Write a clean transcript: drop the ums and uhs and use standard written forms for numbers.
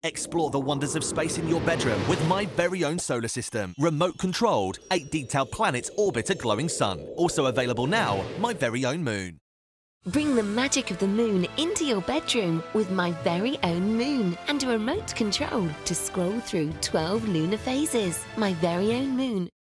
Explore the wonders of space in your bedroom with my very own solar system. Remote controlled, 8 detailed planets orbit a glowing sun. Also available now, my very own moon. Bring the magic of the moon into your bedroom with my very own moon and a remote control to scroll through 12 lunar phases. My very own moon.